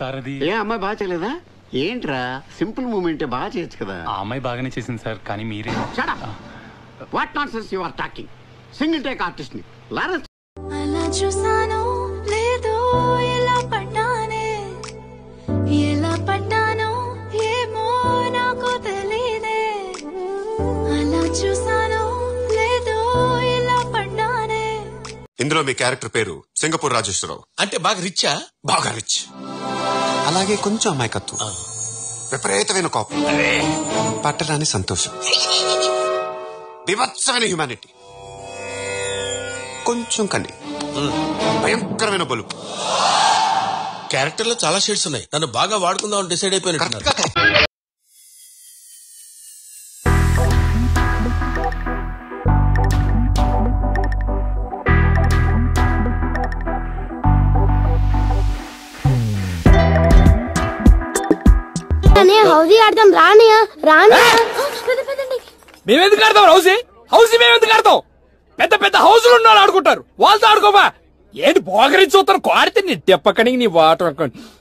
sir అది ఏ అమ్మాయి బాగా చేయలేదా ఏంట్రా సింపుల్ మూమెంట్ బాగా చేయొచ్చు కదా ఆ అమ్మాయి బాగానే చేసింది సార్ కానీ మీరే what nonsense you are talking single take artist ని లారెన్స్ అలా చూసాను లేదో ఎలా పడ్డానే ఎలా పడ్డానో ఏమో నాకు తెలియదే అలా చూసాను లేదో ఎలా పడ్డానే ఇందులో మీ క్యారెక్టర్ పేరు సింగపూర్ రాజేశ్వరరావు అంటే బాగా రిచ్చా బాగా రిచ్ అలాగే కొంచెం అమాయకత్వం విపరీతమైన కోపం పట్టరాని సంతోషం వివత్సమైన హ్యూమానిటీ కొంచెం కన్ని భయంకరమైన బలుపు క్యారెక్టర్ లో చాలా షేడ్స్ ఉన్నాయి నన్ను బాగా వాడుకుందాం డిసైడ్ అయిపోయినట్టు హౌసీ ఆడతాం రానియా రానియా మేమెందుకు ఆడతాం హౌసీ మేమెందుకు ఆడతాం పెద్ద పెద్ద హౌసులు ఉన్న ఆడుకుంటారు వాళ్ళతో ఆడుకోమా ఏంటి బోగరించి చూస్తాను కోరితే నీ తెప్పకని నీ వాటర్